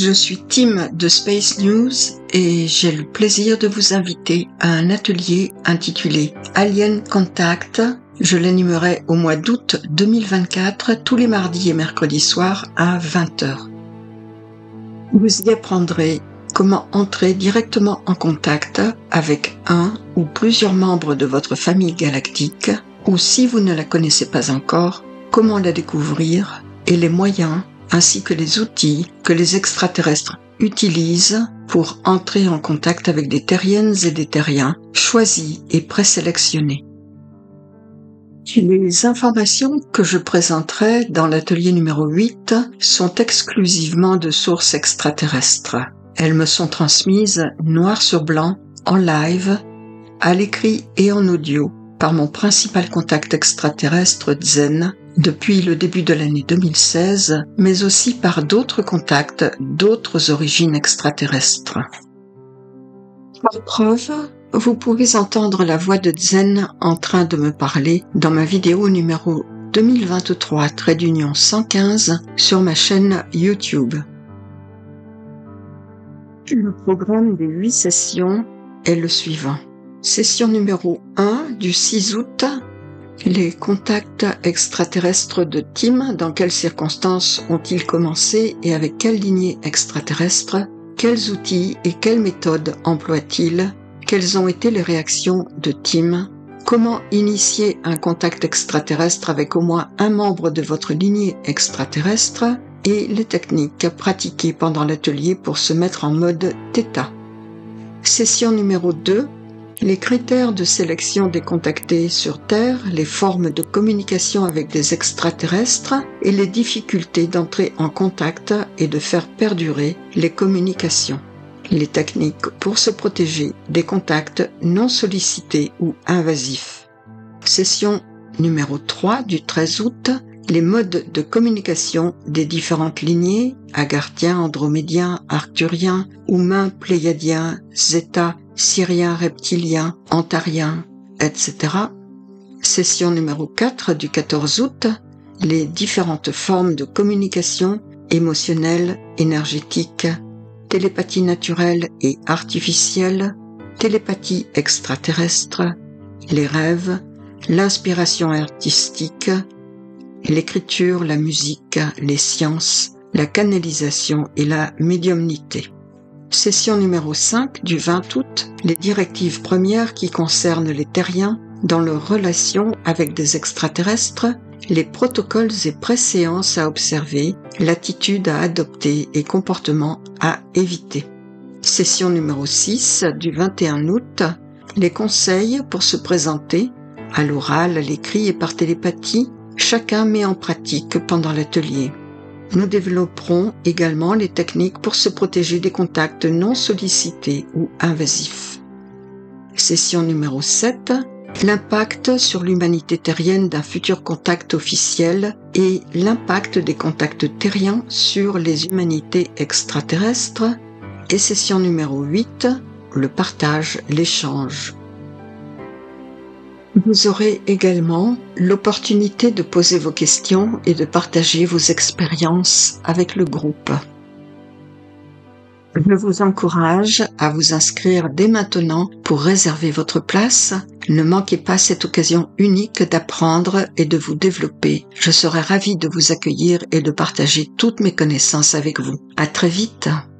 Je suis Tim de Space News et j'ai le plaisir de vous inviter à un atelier intitulé Alien Contact. Je l'animerai au mois d'août 2024, tous les mardis et mercredis soirs à 20h. Vous y apprendrez comment entrer directement en contact avec un ou plusieurs membres de votre famille galactique, ou si vous ne la connaissez pas encore, comment la découvrir et les moyens ainsi que les outils que les extraterrestres utilisent pour entrer en contact avec des terriennes et des terriens choisis et présélectionnés. Les informations que je présenterai dans l'atelier numéro 8 sont exclusivement de sources extraterrestres. Elles me sont transmises noir sur blanc, en live, à l'écrit et en audio, par mon principal contact extraterrestre Zen, depuis le début de l'année 2016, mais aussi par d'autres contacts d'autres origines extraterrestres. Par preuve, vous pouvez entendre la voix de Zen en train de me parler dans ma vidéo numéro 2023-115 sur ma chaîne YouTube. Le programme des 8 sessions est le suivant. Session numéro 1 du 6 août. Les contacts extraterrestres de Tim, dans quelles circonstances ont-ils commencé et avec quelle lignée extraterrestre? Quels outils et quelles méthodes emploie-t-il? Quelles ont été les réactions de Tim? Comment initier un contact extraterrestre avec au moins un membre de votre lignée extraterrestre? Et les techniques pratiquées pendant l'atelier pour se mettre en mode Theta. Session numéro 2. Les critères de sélection des contactés sur Terre, les formes de communication avec des extraterrestres et les difficultés d'entrer en contact et de faire perdurer les communications. Les techniques pour se protéger des contacts non sollicités ou invasifs. Session numéro 3 du 13 août. Les modes de communication des différentes lignées, agarthiens, andromédiens, arcturiens, humains, pléiadiens, zéta, syriens, reptiliens, antariens, etc. Session numéro 4 du 14 août. Les différentes formes de communication émotionnelle, énergétique, télépathie naturelle et artificielle, télépathie extraterrestre, les rêves, l'inspiration artistique, l'écriture, la musique, les sciences, la canalisation et la médiumnité. Session numéro 5 du 20 août, les directives premières qui concernent les terriens dans leurs relations avec des extraterrestres, les protocoles et préséances à observer, l'attitude à adopter et comportements à éviter. Session numéro 6 du 21 août, les conseils pour se présenter, à l'oral, à l'écrit et par télépathie, chacun met en pratique pendant l'atelier. Nous développerons également les techniques pour se protéger des contacts non sollicités ou invasifs. Session numéro 7. L'impact sur l'humanité terrienne d'un futur contact officiel et l'impact des contacts terriens sur les humanités extraterrestres. Et session numéro 8. Le partage, l'échange. Vous aurez également l'opportunité de poser vos questions et de partager vos expériences avec le groupe. Je vous encourage à vous inscrire dès maintenant pour réserver votre place. Ne manquez pas cette occasion unique d'apprendre et de vous développer. Je serai ravie de vous accueillir et de partager toutes mes connaissances avec vous. À très vite.